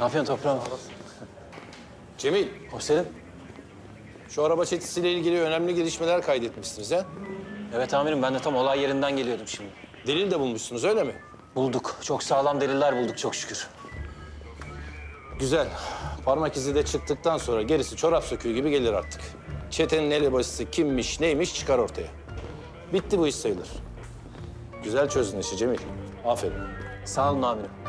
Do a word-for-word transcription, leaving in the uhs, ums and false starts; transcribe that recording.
Ne yapıyorsun toprağım? Cemil, Komiserim. şu araba çetesiyle ilgili önemli gelişmeler kaydetmişsiniz ha? Evet amirim, ben de tam olay yerinden geliyordum şimdi. Delil de bulmuşsunuz öyle mi? Bulduk. Çok sağlam deliller bulduk çok şükür. Güzel. Parmak izi de çıktıktan sonra gerisi çorap söküğü gibi gelir artık. Çetenin elebaşısı kimmiş, neymiş çıkar ortaya. Bitti bu iş sayılır. Güzel çözdün işi Cemil. Aferin. Sağ olun amirim.